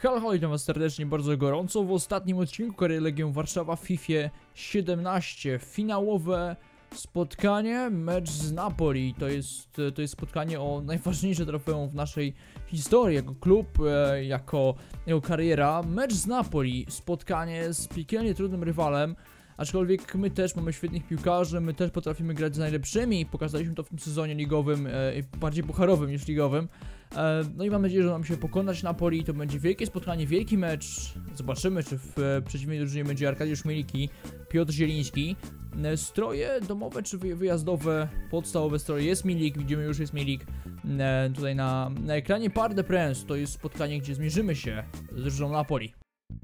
Halo, witam was serdecznie, bardzo gorąco w ostatnim odcinku Kariery Legią Warszawa w FIFA 17. Finałowe spotkanie, mecz z Napoli. To jest spotkanie o najważniejsze trofeum w naszej historii, jako klub, jako kariera. Mecz z Napoli, spotkanie z piekielnie trudnym rywalem. Aczkolwiek my też mamy świetnych piłkarzy, my też potrafimy grać z najlepszymi. Pokazaliśmy to w tym sezonie ligowym, bardziej pucharowym niż ligowym. No i mam nadzieję, że nam się pokonać Napoli. To będzie wielkie spotkanie, wielki mecz. Zobaczymy, czy w przeciwnej drużynie będzie Arkadiusz Milik i Piotr Zieliński. Stroje domowe czy wyjazdowe, podstawowe stroje. Jest Milik, widzimy, już jest Milik tutaj na ekranie. Parc des Princes to jest spotkanie, gdzie zmierzymy się z drużyną Napoli.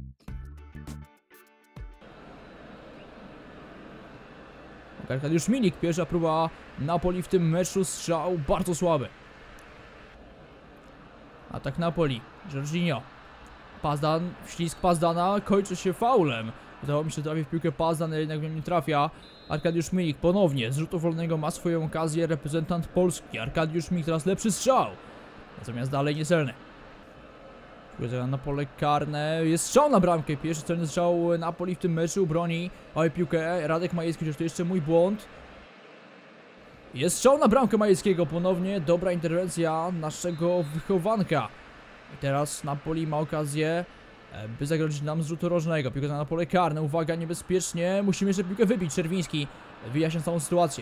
Arkadiusz Milik, pierwsza próba Napoli w tym meczu, strzał bardzo słaby. Atak Napoli, Jorginho. Pazdan, wślizg Pazdana kończy się faulem. Wydawało mi się, że trafi w piłkę Pazdan, ale jednak nie trafia. Arkadiusz Milik ponownie, z rzutu wolnego ma swoją okazję reprezentant Polski. Arkadiusz Milik, teraz lepszy strzał. Natomiast dalej niecelny. Na pole karne, jest strzał na bramkę, pierwszy celny strzał Napoli w tym meczu, broni piłkę Radek Majewski, chociaż to jeszcze mój błąd. Jest strzał na bramkę Majewskiego ponownie, dobra interwencja naszego wychowanka. I teraz Napoli ma okazję, by zagrozić nam z rzutu rożnego, piłka na pole karne, uwaga, niebezpiecznie, musimy jeszcze piłkę wybić, Czerwiński wyjaśnia całą sytuację.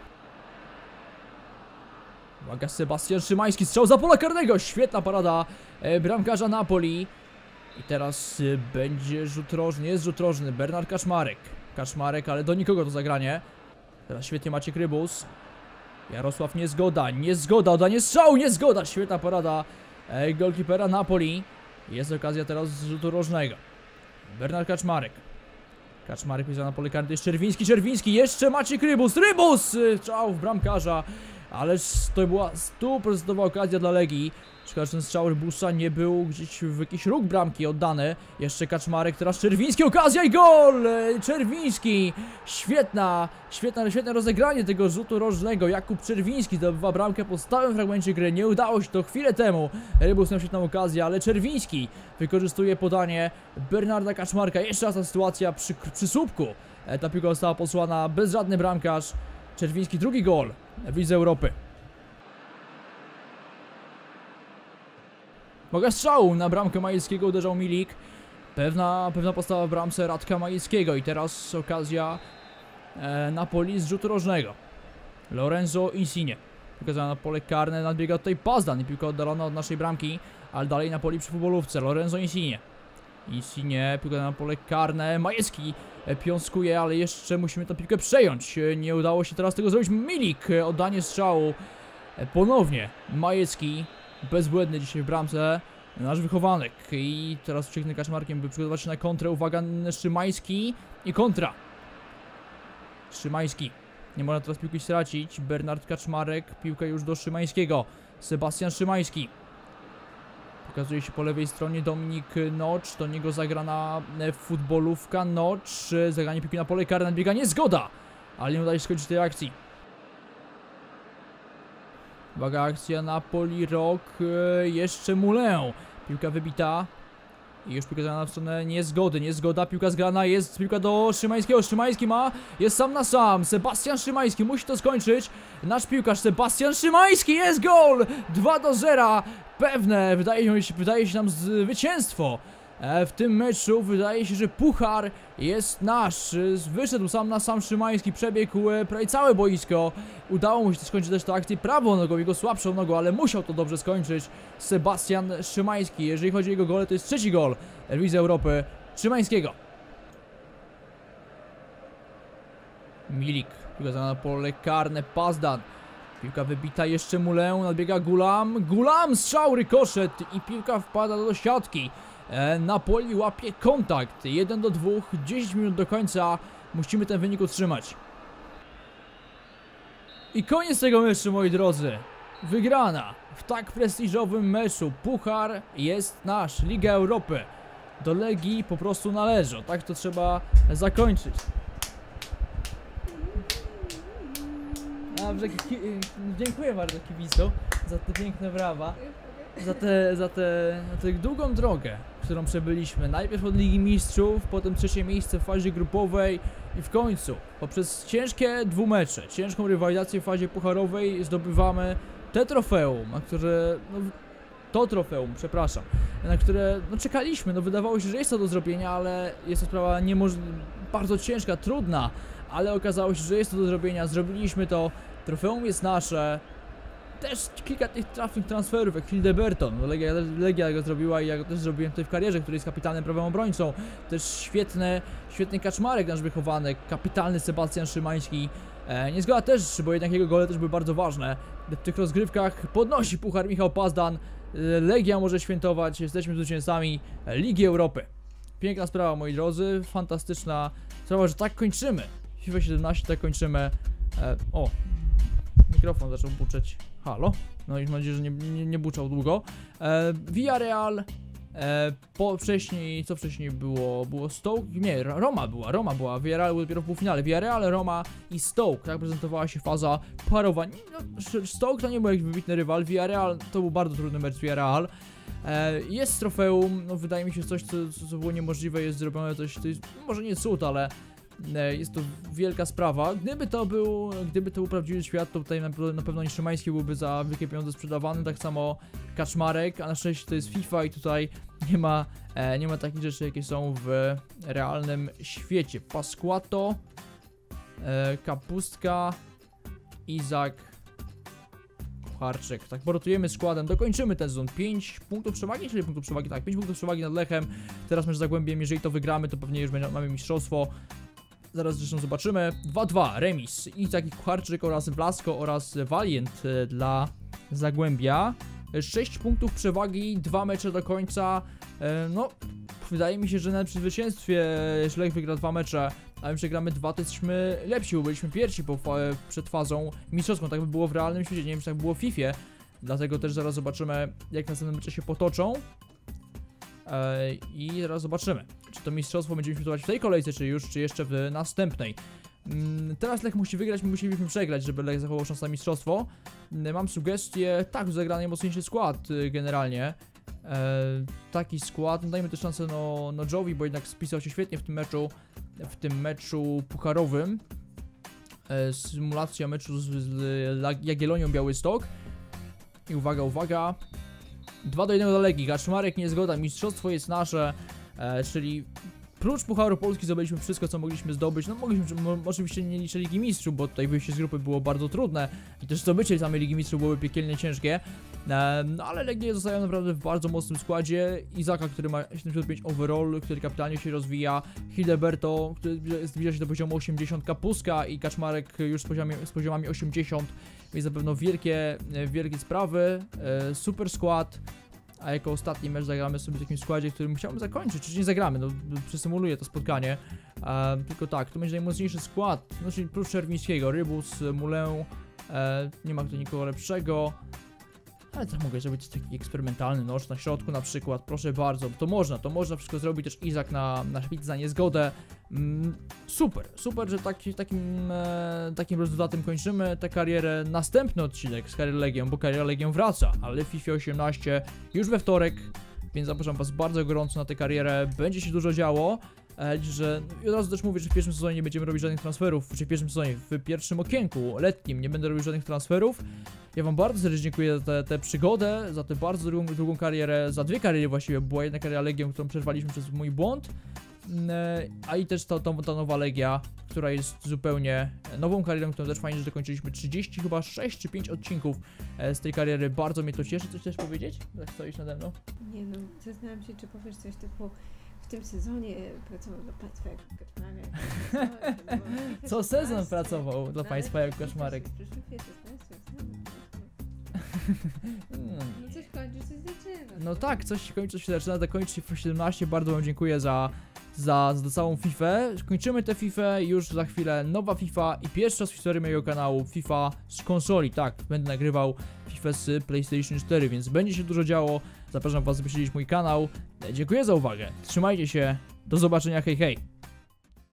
Uwaga, Sebastian Szymański, strzał za pola karnego, świetna parada bramkarza Napoli. I teraz będzie rzut rożny, jest rzut rożny, Bernard Kaczmarek. Kaczmarek, ale do nikogo to zagranie. Teraz świetnie Maciek Rybus. Jarosław Niezgoda, Niezgoda, oddanie strzału, Niezgoda, świetna parada golkipera Napoli. Jest okazja teraz z rzutu rożnego. Bernard Kaczmarek. Kaczmarek pisał na pole karne, jest Czerwiński, Czerwiński, jeszcze Maciek Rybus, Rybus! Strzał w bramkarza. Ależ to była 100% okazja dla Legii. Szkoda, że ten strzał Rybusa nie był gdzieś w jakiś róg bramki oddany. Jeszcze Kaczmarek, teraz Czerwiński, okazja i gol! Czerwiński! Świetne rozegranie tego rzutu rożnego. Jakub Czerwiński zdobywa bramkę po stałym fragmencie gry. Nie udało się to chwilę temu. Rybus miał świetną okazję, ale Czerwiński wykorzystuje podanie Bernarda Kaczmarka. Jeszcze raz ta sytuacja przy słupku. Ta piłka została posłana, bezradny bramkarz. Czerwiński, drugi gol w Lidze Europy. Uwaga, strzału na bramkę Majewskiego uderzał Milik. Pewna postawa w bramce Radka Majewskiego. I teraz okazja Napoli z rzutu rożnego. Lorenzo Insigne. Pokazana na pole karne, nadbiega tutaj Pazdan i piłka oddalona od naszej bramki. Ale dalej Napoli przy futbolówce. Lorenzo Insigne. Insigne, piłka na pole karne. Majewski piąskuje, ale jeszcze musimy tę piłkę przejąć. Nie udało się teraz tego zrobić. Milik, oddanie strzału. Ponownie Majewski. Bezbłędny dzisiaj w bramce nasz wychowanek. I teraz ucieknę Kaczmarkiem, by przygotować się na kontrę. Uwaga, Szymański i kontra. Szymański. Nie można teraz piłki stracić. Bernard Kaczmarek, piłka już do Szymańskiego. Sebastian Szymański. Pokazuje się po lewej stronie Dominik Nocz. Do niego zagrana futbolówka. Nocz, zagranie piłki na pole karne, nadbiega Niezgoda. Ale nie udaje się skończyć tej akcji. Uwaga, akcja Napoli, Rok, jeszcze Moulin. Piłka wybita. I już piłka zagrana w stronę Niezgody. Niezgoda, piłka zgrana, jest piłka do Szymańskiego. Szymański jest sam na sam. Sebastian Szymański musi to skończyć. Nasz piłkarz Sebastian Szymański, jest gol! 2-0. Pewne, wydaje się nam zwycięstwo. W tym meczu wydaje się, że puchar jest nasz. Wyszedł sam na sam Szymański, przebiegł prawie całe boisko. Udało mu się skończyć też tę akcję prawą nogą, jego słabszą nogą, ale musiał to dobrze skończyć Sebastian Szymański. Jeżeli chodzi o jego gole, to jest trzeci gol w Lidze Europy Szymańskiego. Milik, piłka na pole karne, Pazdan. Piłka wybita, jeszcze Moulin, nadbiega Gulam, strzał, rykoszet i piłka wpada do siatki. Napoli łapie kontakt, 1-2, 10 minut do końca, musimy ten wynik utrzymać. I koniec tego meczu, moi drodzy. Wygrana w tak prestiżowym meczu, puchar jest nasz, Liga Europy. Do Legii po prostu należy, tak to trzeba zakończyć. Dobrze, dziękuję bardzo kibicom za te piękne brawa. za tę długą drogę, którą przebyliśmy. Najpierw od Ligi Mistrzów, potem trzecie miejsce w fazie grupowej i w końcu poprzez ciężkie dwumecze, ciężką rywalizację w fazie pucharowej zdobywamy te trofeum, na które no, czekaliśmy. No wydawało się, że jest to do zrobienia, ale jest to sprawa bardzo ciężka, trudna, ale okazało się, że jest to do zrobienia. Zrobiliśmy to, trofeum jest nasze. Też kilka tych trafnych transferów, jak Hildeberton, no Legia go zrobiła i ja go też zrobiłem tutaj w karierze, który jest kapitalnym prawym obrońcą. Też świetny Kaczmarek, nasz wychowanek, kapitalny Sebastian Szymański. Niezgoda też, bo jednak jego gole też były bardzo ważne. W tych rozgrywkach podnosi puchar Michał Pazdan. Legia może świętować, jesteśmy zwycięzcami Ligi Europy. Piękna sprawa, moi drodzy, fantastyczna sprawa, że tak kończymy. FIFA 17 tak kończymy. Mikrofon zaczął buczeć. Halo? No i mam nadzieję, że nie buczał długo. Villarreal. Wcześniej, co wcześniej było? Było Stoke? Nie, Roma była. Villarreal był dopiero w półfinale. Villarreal, Roma i Stoke. Tak prezentowała się faza pucharowa. No, Stoke to nie był jakiś wybitny rywal. Villarreal to był bardzo trudny mecz z Villarreal. Jest trofeum, no wydaje mi się coś, co było niemożliwe, jest zrobione coś, to jest może nie cud, ale jest to wielka sprawa. Gdyby to był prawdziwy świat, to tutaj na pewno nie Szymański byłby za wielkie pieniądze sprzedawany, tak samo Kaczmarek, a na szczęście to jest FIFA i tutaj nie ma takich rzeczy, jakie są w realnym świecie. Pasquato, Kapustka, Izak, Kucharczyk. Tak, porotujemy składem, dokończymy ten sezon. 5 punktów przewagi, czyli punktów przewagi, tak, 5 punktów przewagi nad Lechem. Teraz mecz z Zagłębiem, jeżeli to wygramy, to pewnie już mamy mistrzostwo. Zaraz zresztą zobaczymy. 2-2, remis. Izak i Kucharczyk oraz Blasco oraz Valiant dla Zagłębia. 6 punktów przewagi, 2 mecze do końca. No, wydaje mi się, że nawet przy zwycięstwie, jeśli Lech wygra 2 mecze, a my przegramy 2, to jesteśmy lepsi, bo byliśmy pierwsi przed fazą mistrzowską. Tak by było w realnym świecie, nie wiem, czy tak było w FIFA. Dlatego też zaraz zobaczymy, jak następne mecze się potoczą. I zaraz zobaczymy, czy to mistrzostwo będziemy świętować w tej kolejce, czy jeszcze w następnej. Teraz Lech musi wygrać, my musielibyśmy przegrać, żeby Lech zachował szansę na mistrzostwo. Mam sugestię, tak, zagra najmocniejszy skład generalnie. Taki skład, no dajmy też szansę Jovi, bo jednak spisał się świetnie w tym meczu pucharowym. Symulacja meczu z Jagiellonią Białystok. I uwaga, 2-1 dla Legii, Kaczmarek nie zgoda, mistrzostwo jest nasze, czyli prócz Pucharu Polski zdobyliśmy wszystko, co mogliśmy zdobyć. No oczywiście nie liczę Ligi Mistrzów, bo tutaj wyjście z grupy było bardzo trudne i też zdobycie samej Ligi Mistrzów byłoby piekielnie ciężkie. No ale Legie zostają naprawdę w bardzo mocnym składzie. Izaka, który ma 75 overall, który kapitalnie się rozwija, Hildeberto, który zbliża się do poziomu 80, Kapustka i Kaczmarek już z poziomami 80, więc na pewno wielkie sprawy, super skład. A jako ostatni mecz zagramy sobie w takim składzie, którym chciałbym zakończyć, czy nie zagramy, no przesymuluję to spotkanie. Tylko tak, to będzie najmocniejszy skład, no czyli prócz Czerwińskiego, Rybus, Mulę, nie ma tu nikogo lepszego. Ale to mogę zrobić taki eksperymentalny noż na środku na przykład, proszę bardzo, to można wszystko zrobić, też Izak na szpic za niezgodę. Super, że takim rezultatem kończymy tę karierę. Następny odcinek z kariery Legią, bo kariera Legią wraca, ale w FIFA 18 już we wtorek, więc zapraszam was bardzo gorąco na tę karierę, będzie się dużo działo. Że i od razu też mówię, że w pierwszym sezonie nie będziemy robić żadnych transferów, czy w pierwszym sezonie, w pierwszym okienku letnim nie będę robił żadnych transferów. Ja wam bardzo serdecznie dziękuję za tę przygodę, za tę bardzo długą karierę, za 2 kariery właściwie, była jedna kariera Legią, którą przerwaliśmy przez mój błąd, a i też ta nowa Legia, która jest zupełnie nową karierą, którą też fajnie, że dokończyliśmy 30, chyba 6 czy 5 odcinków z tej kariery, bardzo mnie to cieszy. Coś chcesz powiedzieć? Tak stoisz nade mną? Nie no, zastanawiam się, czy powiesz coś typu: w tym sezonie pracował dla państwa jako Kaczmarek. Co sezon pracował dla państwa jako Kaczmarek? No coś kończy, coś zaczyna. No tak, coś kończy, coś się zaczyna, dokończy się FIFA 17. Bardzo wam dziękuję za całą FIFA. Kończymy tę FIFA, już za chwilę nowa FIFA i pierwszy raz w historii mojego kanału FIFA z konsoli. Tak, będę nagrywał FIFA z PlayStation 4, więc będzie się dużo działo. Zapraszam was, by śledzić mój kanał. Dziękuję za uwagę, trzymajcie się, do zobaczenia, hej hej!